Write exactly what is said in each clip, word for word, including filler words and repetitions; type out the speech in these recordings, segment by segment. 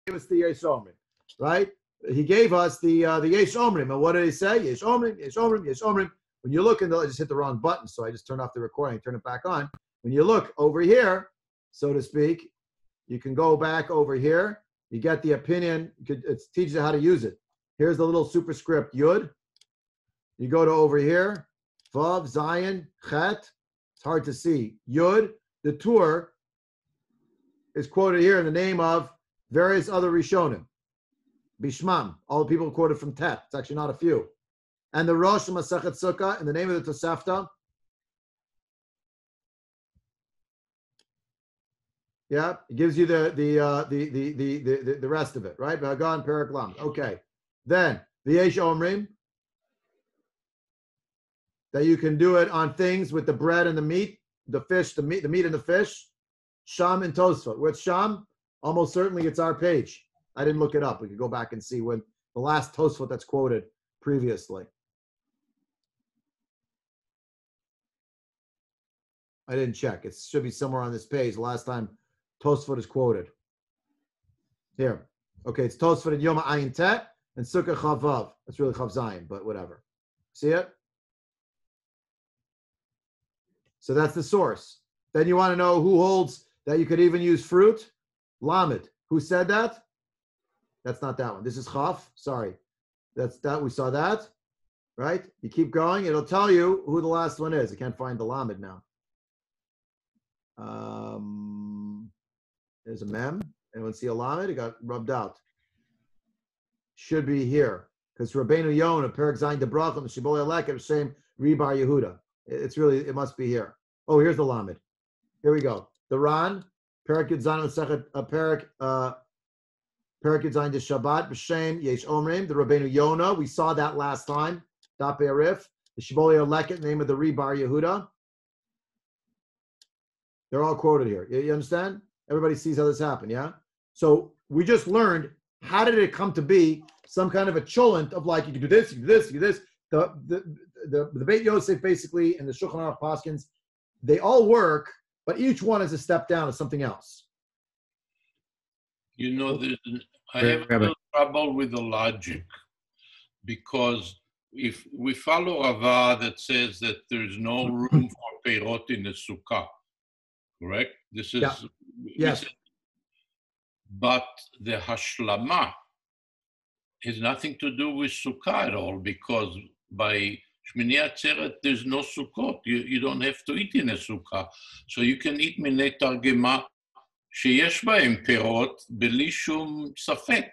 gave us the Yesh Omrim, right? He gave us the uh, the Yesh Omrim, and what did he say? Yesh Omrim, Yesh Omrim, Yesh Omrim. When you look in the, I just hit the wrong button, so I just turned off the recording, turn it back on. When you look over here, so to speak, you can go back over here. You get the opinion. You could, it teaches you how to use it. Here's the little superscript Yud. You go to over here, Vav, Zion, Chet. It's hard to see. Yud. The Tur is quoted here in the name of various other Rishonim. Bishmam. All the people quoted from Tet. It's actually not a few. And the Rosh Masachet Sukka in the name of the Tosafot. Yeah, it gives you the the uh, the, the the the the rest of it, right? Vagan Perak Lam. Okay, then the Yesh Omrim that you can do it on things with the bread and the meat, the fish, the meat, the meat and the fish. Sham and Tosafot. With Sham, almost certainly it's our page. I didn't look it up. We could go back and see when the last Tosafot that's quoted previously. I didn't check. It should be somewhere on this page. The last time Tosafot is quoted. Here. Okay, it's Tosafot and Yoma Ayin Tet and Sukka Chavav. That's really Chav Zayin, but whatever. See it? So that's the source. Then you want to know who holds that you could even use fruit? Lamed. Who said that? That's not that one. This is Chav. Sorry. That's that. We saw that. Right? You keep going. It'll tell you who the last one is. I can't find the Lamed now. Um, there's a mem. Anyone see a lamed? It got rubbed out. Should be here because Rabbeinu Yonah, Perak Zayin Debrachim, the Shibbolei Aleket, same Rebar Yehuda. It's really, it must be here. Oh, here's the lamed. Here we go. The Ran, Perak Yud Zayin Sechet, Perak uh, Perak Yud Zayin de Shabbat B'Shem Yesh Omrim. The Rabbeinu Yonah. We saw that last time. Dap Arif. The Shibbolei Aleket, name of the Rebar Yehuda. They're all quoted here. You understand? Everybody sees how this happened, yeah? So we just learned, how did it come to be some kind of a cholent of like, you can do this, you can do this, you can do this. The, the, the, the Beit Yosef basically and the Shulchan Aruch Paskins, they all work, but each one is a step down of something else. You know, I have a little trouble with the logic because if we follow Rava that says that there's no room for peirot in the sukkah, correct? This is, yeah. Yes. Is, but the hashlama has nothing to do with sukkah at all because by Shmini Atzeret there's no sukkot. You, you don't have to eat in a sukkah. So you can eat Minei Targima sheyesh ba'em perot beli shum safek.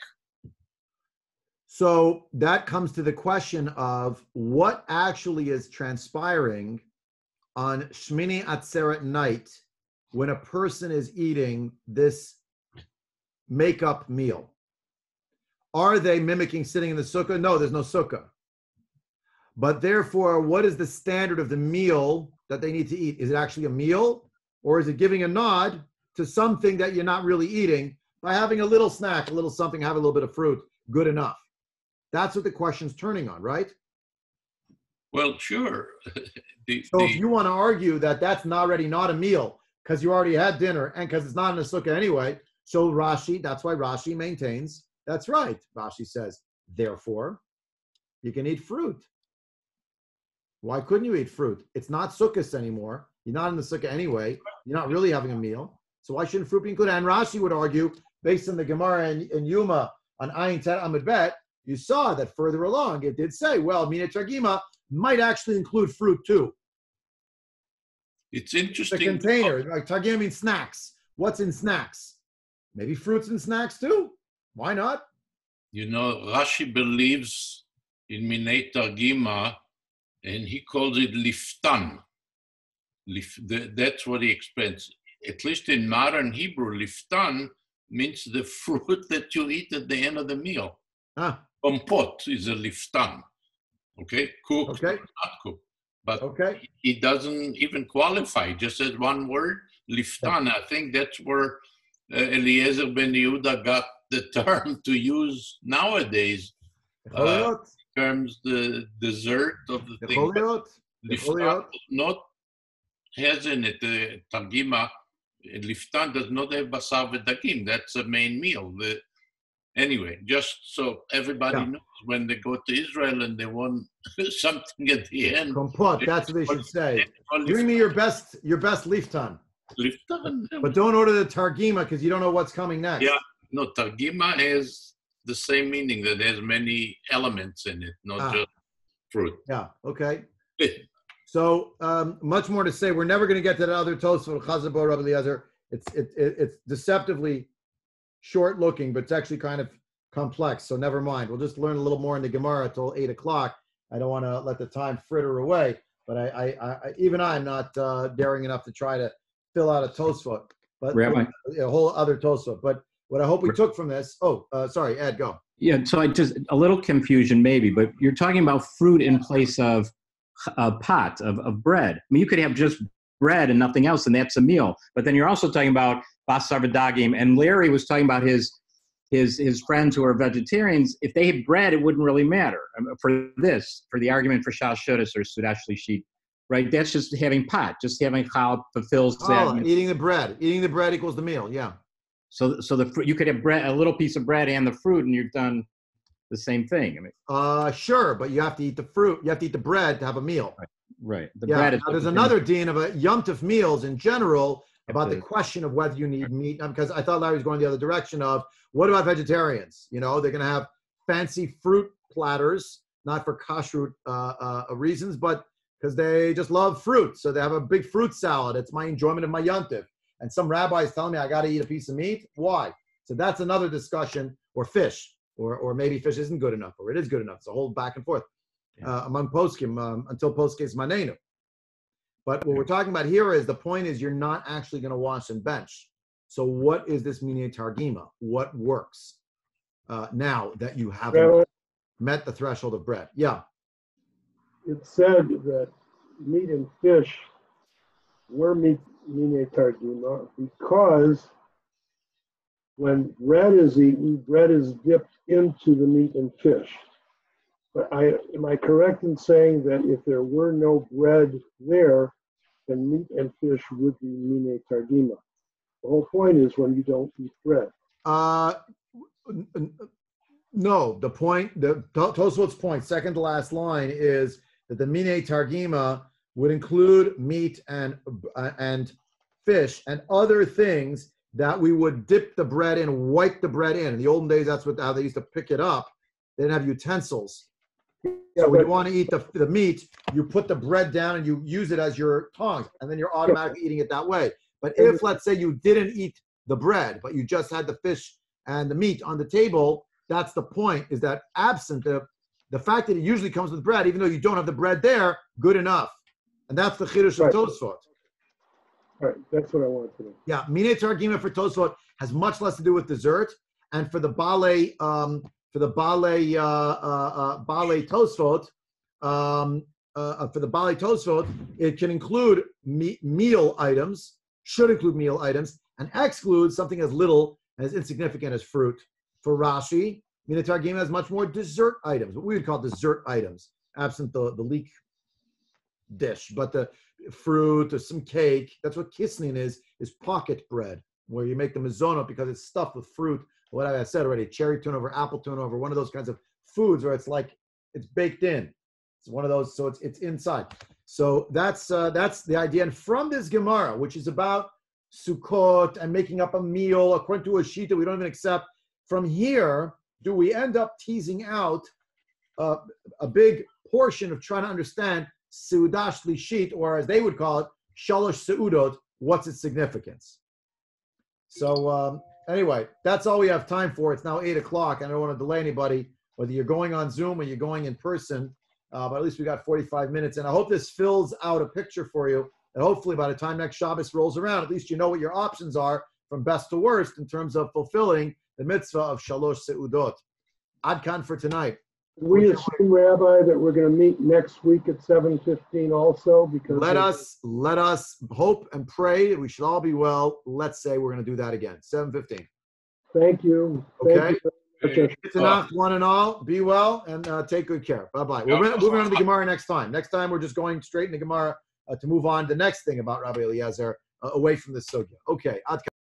So that comes to the question of what actually is transpiring on Shmini Atzeret night when a person is eating this makeup meal. Are they mimicking sitting in the sukkah? No, there's no sukkah. But therefore, what is the standard of the meal that they need to eat? Is it actually a meal? Or is it giving a nod to something that you're not really eating by having a little snack, a little something, have a little bit of fruit, good enough? That's what the question's turning on, right? Well, sure. the, so the, if you want to argue that that's not already not a meal, because you already had dinner and because it's not in the sukkah anyway. So Rashi, that's why Rashi maintains, that's right. Rashi says, therefore, you can eat fruit. Why couldn't you eat fruit? It's not sukkahs anymore. You're not in the sukkah anyway. You're not really having a meal. So why shouldn't fruit be included? And Rashi would argue, based on the Gemara and, and Yuma on Ayin Tet Amud Bet, you saw that further along, it did say, well, Minei Targima might actually include fruit too. It's interesting. The container, like Targima means snacks. What's in snacks? Maybe fruits and snacks too. Why not? You know, Rashi believes in Minei Targima, and he calls it liftan. Lif, the, that's what he explains. At least in modern Hebrew, liftan means the fruit that you eat at the end of the meal. Ah. Kompot is a liftan. Okay, cooked, okay. not cooked. But okay. he doesn't even qualify. He just says one word, liftan. I think that's where uh, Eliezer ben Yehuda got the term to use nowadays. Uh, in terms the dessert of the thing. Liftan does not has in it the Targima. Liftan does not have basar v'dagim. That's a main meal. The Anyway, just so everybody Yeah. knows, when they go to Israel and they want something at the end, Kompot, that's what they should say. Bring me your best, your best liftan. Liftan. But don't order the Targima because you don't know what's coming next. Yeah, no, Targima has the same meaning, that there's many elements in it, not Ah. just fruit. Yeah, okay. So um, much more to say. We're never going to get to the other Tosafot, Chazabor, Rabbi Eliezer. It's it, it, it's deceptively short looking, but it's actually kind of complex. So never mind. We'll just learn a little more in the Gemara till eight o'clock. I don't want to let the time fritter away, but I, I, I even I'm not uh, daring enough to try to fill out a Tosafot, but Rabbi. a whole other Tosafot. But what I hope we took from this. Oh, uh, sorry, Ed, go. Yeah, so I just a little confusion maybe, but you're talking about fruit in place of a pot of, of bread. I mean, you could have just bread and nothing else, and that's a meal. But then you're also talking about basar v'dagim, and Larry was talking about his his his friends who are vegetarians. If they had bread, it wouldn't really matter. For this, for the argument for shal shudas or sudash lishit, right? That's just having pot, just having chal fulfills Oh, that. eating the bread. Eating the bread equals the meal. Yeah. So so the fruit, you could have bread, a little piece of bread and the fruit, and you've done the same thing. I mean, uh, sure, but you have to eat the fruit. You have to eat the bread to have a meal. Right. Right. The yeah. bread is now, there's another dean of a Yom Tov meals in general about the the, question of whether you need meat, because I thought Larry was going the other direction of what about vegetarians? You know, they're going to have fancy fruit platters, not for kashrut uh, uh, reasons, but because they just love fruit. So they have a big fruit salad. It's my enjoyment of my Yom Tov. And some rabbi is telling me I got to eat a piece of meat. Why? So that's another discussion. Or fish, or or maybe fish isn't good enough, or it is good enough. It's a whole back and forth uh, among poskim um, until poskim manenu. But what we're talking about here is the point is you're not actually going to wash and bench. So what is this Minei Targima? What works uh, now that you haven't met the threshold of bread? Yeah. It said that meat and fish were meat Minei Targima because when bread is eaten, bread is dipped into the meat and fish. But I am I correct in saying that if there were no bread there, then meat and fish would be Minei Targima? The whole point is when you don't eat bread. Uh, no, the point, the Tosafot's point, second to last line, is that the Minei Targima would include meat and uh, and fish and other things that we would dip the bread in, wipe the bread in. In the olden days, that's what how they used to pick it up. They didn't have utensils. Yeah, so when but, you want to eat the, the meat, you put the bread down and you use it as your tongs, and then you're automatically yeah. eating it that way. But if, let's say, you didn't eat the bread, but you just had the fish and the meat on the table, that's the point, is that absent the, the fact that it usually comes with bread, even though you don't have the bread there, good enough. And that's the Chidush right. of Tosafot. Right, that's what I wanted to know. Yeah, Minei Targima for Tosafot has much less to do with dessert, and for the Balei, um, for the Balei, uh, uh, uh, Balei Tosafot, um, uh, for the Balei Tosafot, it can include me- meal items, should include meal items, and exclude something as little and as insignificant as fruit. For Rashi, Minei Targima has much more dessert items, what we would call dessert items, absent the, the leek dish, but the fruit or some cake. That's what kisnin is, is pocket bread, where you make the mizonot because it's stuffed with fruit. What I said already, cherry turnover, apple turnover, one of those kinds of foods where it's like, it's baked in. It's one of those, so it's it's inside. So that's uh, that's the idea. And from this Gemara, which is about Sukkot and making up a meal according to a shita we don't even accept, from here, do we end up teasing out uh, a big portion of trying to understand Seudash Lishit, or as they would call it, Shalosh Seudot, what's its significance? So um, anyway, that's all we have time for. It's now eight o'clock. I don't want to delay anybody, whether you're going on Zoom or you're going in person, uh, but at least we got forty-five minutes. And I hope this fills out a picture for you, and hopefully by the time next Shabbos rolls around, at least you know what your options are from best to worst in terms of fulfilling the mitzvah of Shalosh Seudot. Adkan for tonight. We assume, Rabbi, that we're going to meet next week at seven fifteen also, because let us let us hope and pray that we should all be well. Let's say we're going to do that again. seven fifteen. Thank you. Okay. Thank you. Good enough, one and all. Be well and uh, take good care. Bye bye. We're moving on to the Gemara next time. Next time we're just going straight into Gemara uh, to move on to the next thing about Rabbi Eliezer uh, away from the sugya. Okay. Adkan.